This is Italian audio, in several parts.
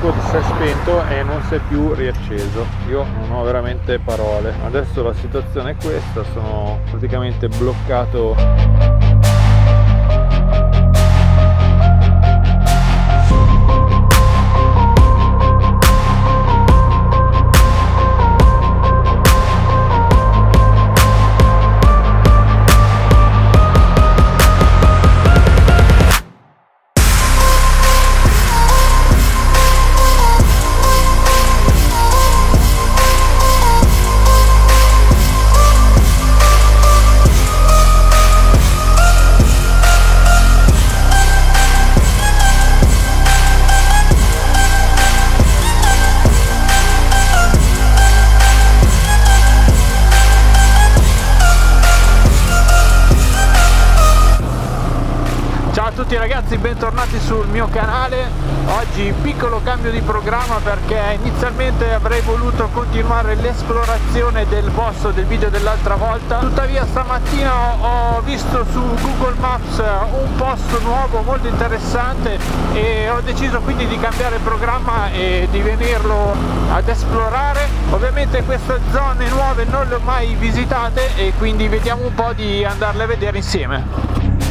fuoco si è spento e non si è più riacceso. Io non ho veramente parole. Adesso la situazione è questa, sono praticamente bloccato. Ragazzi, bentornati sul mio canale. Oggi piccolo cambio di programma perché inizialmente avrei voluto continuare l'esplorazione del posto del video dell'altra volta, tuttavia stamattina ho visto su Google Maps un posto nuovo molto interessante e ho deciso quindi di cambiare programma e di venirlo ad esplorare. Ovviamente queste zone nuove non le ho mai visitate e quindi vediamo un po' di andarle a vedere insieme.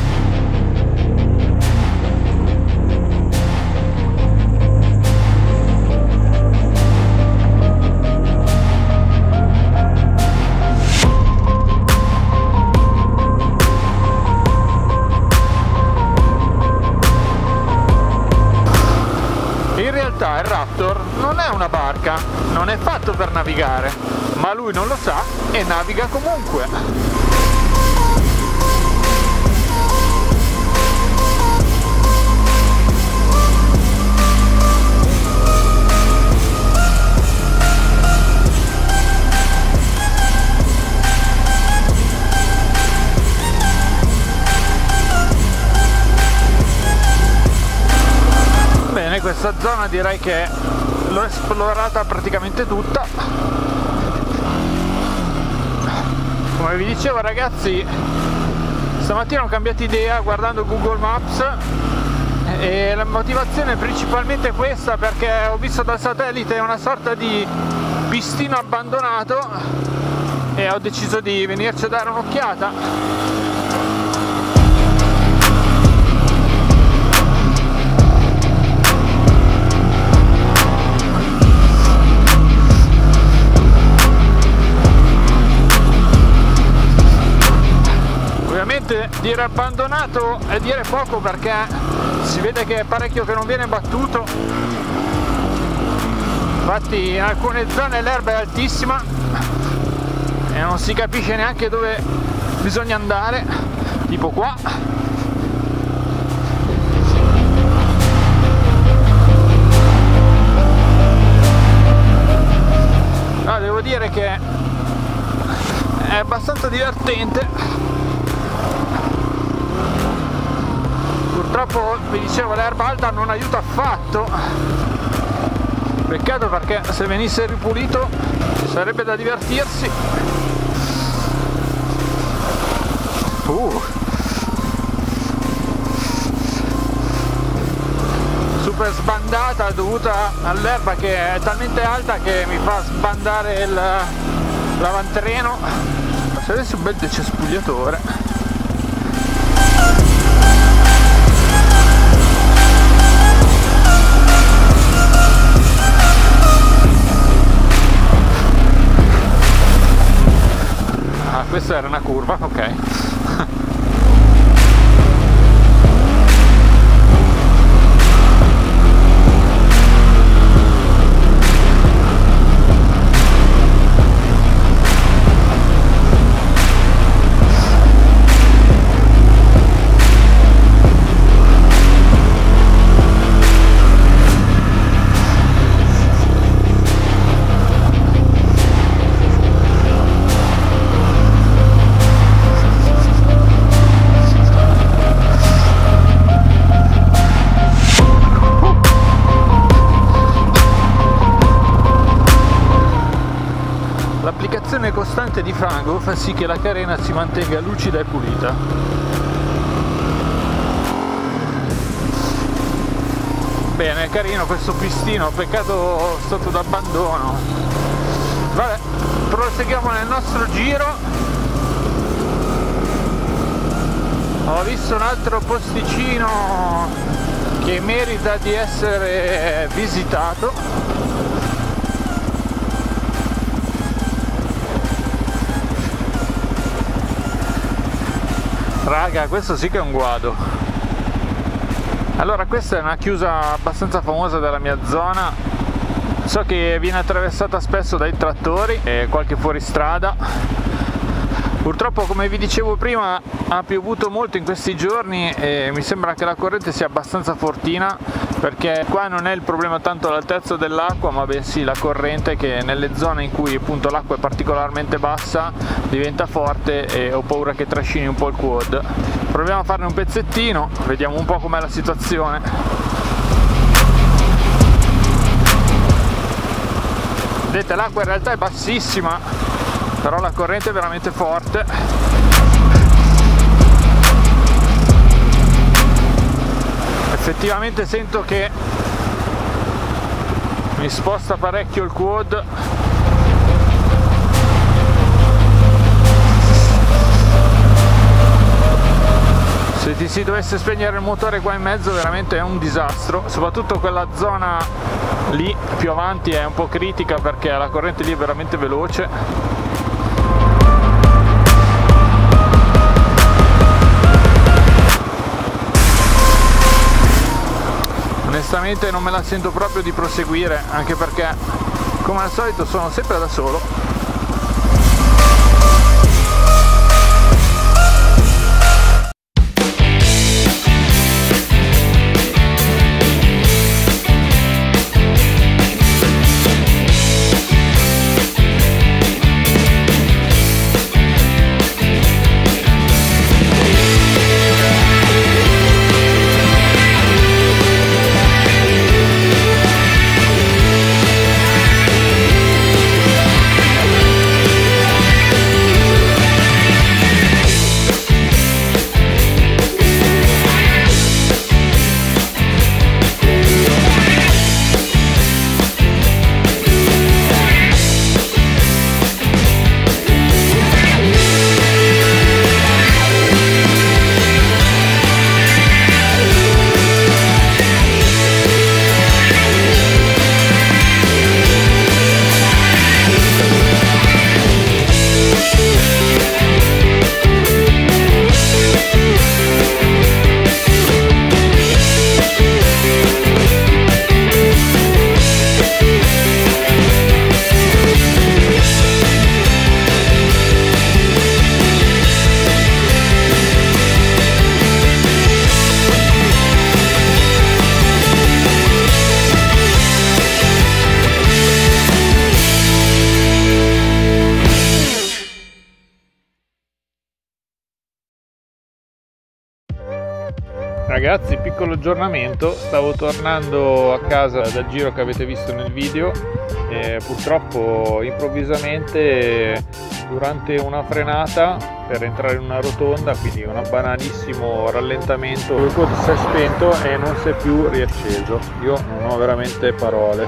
Il Raptor non è una barca, non è fatto per navigare, ma lui non lo sa e naviga comunque. Questa zona direi che l'ho esplorata praticamente tutta. Come vi dicevo ragazzi, stamattina ho cambiato idea guardando Google Maps e la motivazione è principalmente questa, perché ho visto dal satellite una sorta di pistino abbandonato e ho deciso di venirci a dare un'occhiata. Dire abbandonato è dire poco perché si vede che è parecchio che non viene battuto, infatti in alcune zone l'erba è altissima e non si capisce neanche dove bisogna andare, tipo qua. No, devo dire che è abbastanza divertente. Purtroppo, vi dicevo, l'erba alta non aiuta affatto. Peccato, perché se venisse ripulito sarebbe da divertirsi. Super sbandata dovuta all'erba che è talmente alta che mi fa sbandare l'avantreno. Se avessi un bel decespugliatore. Questa era una curva, ok. L'applicazione costante di fango fa sì che la carena si mantenga lucida e pulita. bene, è carino questo pistino, peccato stato d'abbandono. Vabbè, proseguiamo nel nostro giro. Ho visto un altro posticino che merita di essere visitato. Raga, questo sì che è un guado. Allora, questa è una chiusa abbastanza famosa della mia zona. So che viene attraversata spesso dai trattori e qualche fuoristrada. Purtroppo, come vi dicevo prima, ha piovuto molto in questi giorni e mi sembra che la corrente sia abbastanza fortina, perché qua non è il problema tanto l'altezza dell'acqua, ma bensì la corrente, che nelle zone in cui appunto l'acqua è particolarmente bassa diventa forte e ho paura che trascini un po' il quad. Proviamo a farne un pezzettino, vediamo un po' com'è la situazione. Vedete, l'acqua in realtà è bassissima, però la corrente è veramente forte. Effettivamente sento che mi sposta parecchio il quad. Se ti si dovesse spegnere il motore qua in mezzo veramente è un disastro, soprattutto quella zona lì più avanti è un po' critica perché la corrente lì è veramente veloce. Onestamente non me la sento proprio di proseguire, anche perché come al solito sono sempre da solo. Ragazzi, piccolo aggiornamento, stavo tornando a casa dal giro che avete visto nel video e purtroppo improvvisamente durante una frenata per entrare in una rotonda, quindi un banalissimo rallentamento, il quad si è spento e non si è più riacceso. Io non ho veramente parole.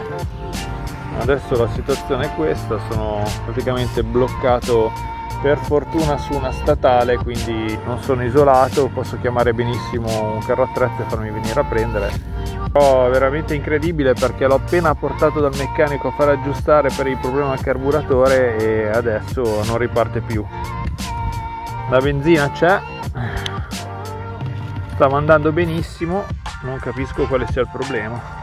Adesso la situazione è questa, sono praticamente bloccato per fortuna su una statale, quindi non sono isolato, posso chiamare benissimo un carro attrezzi e farmi venire a prendere. Però è veramente incredibile perché l'ho appena portato dal meccanico a far aggiustare per il problema al carburatore e adesso non riparte più. La benzina c'è, stava andando benissimo, non capisco quale sia il problema.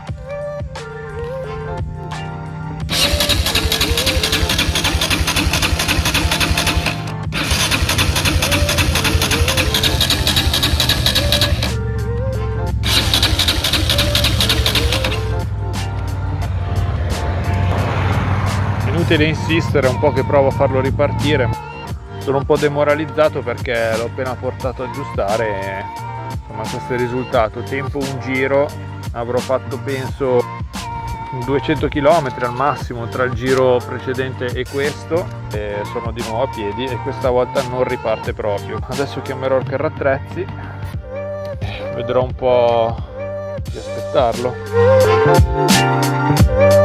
Inutile insistere, un po' che provo a farlo ripartire, sono un po' demoralizzato perché l'ho appena portato a aggiustare e insomma questo è il risultato. Tempo un giro, avrò fatto penso 200 km al massimo tra il giro precedente e questo, e sono di nuovo a piedi e questa volta non riparte proprio. Adesso chiamerò il carro attrezzi, vedrò un po' di aspettare testarlo.